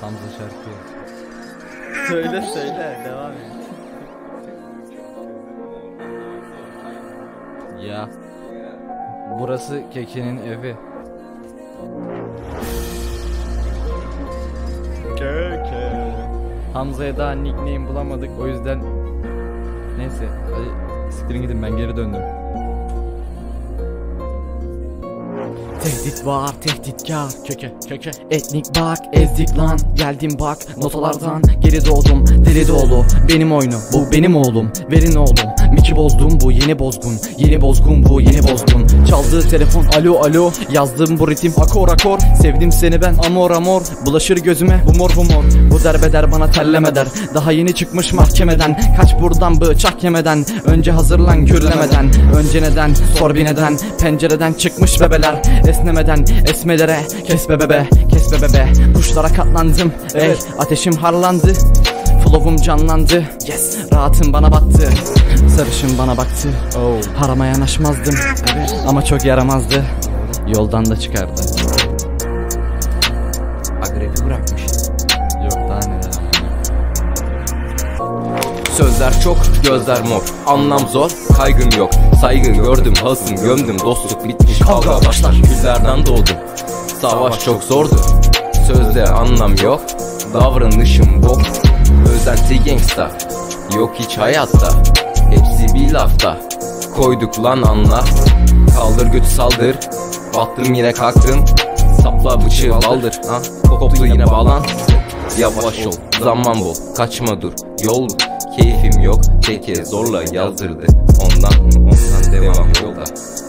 Hamza şarkı. Söyle devam et. Ya burası Keke'nin evi. Keke. Hamza'ya daha nickname bulamadık, o yüzden neyse hadi siktirin gidin, ben geri döndüm. Tehdit var, tehditkar, köke etnik bak, ezdik lan, geldim bak, notalardan geri doğdum, deli dolu, benim oyunu, bu benim oğlum, verin oğlum, miki bozdum, bu yeni bozgun, yeni bozgun, bu yeni bozgun, çaldığı telefon, alo, yazdım bu ritim, akor, sevdim seni ben, amor, bulaşır gözüme, bu mor, bu derbeder bana telleme der, daha yeni çıkmış mahkemeden, kaç buradan bıçak yemeden, önce hazırlan gürlemeden, önce neden, sor bir neden, pencereden çıkmış bebeler, esnemeden esmelere, kes be bebe, kuşlara katlandım, ey ateşim harlandı, flow'um canlandı, yes, rahatım bana battı, sarışın bana baktı, harama yanaşmazdım, ama çok yaramazdı, yoldan da çıkardı. Agrefi bırakmış. Yok daha neler. Sözler çok, gözler mor, anlam zor, kaygım yok, saygı gördüm, hasım gömdüm, dostluk bitmiş, kavga başlar, küllerden doğdum. Savaş çok zordu, sözde anlam yok, davranışım bok, özenti gangsta, yok hiç hayatta, hepsi bir lafta, koyduk lan anla, kaldır götü saldır, battım yine kalktım, sapla bıçağı baldır, koptu yine bağlan, yavaş ol, zaman bol, kaçma dur, yol keyfim yok, çeke zorla yazdırdı, ondan devam yolda.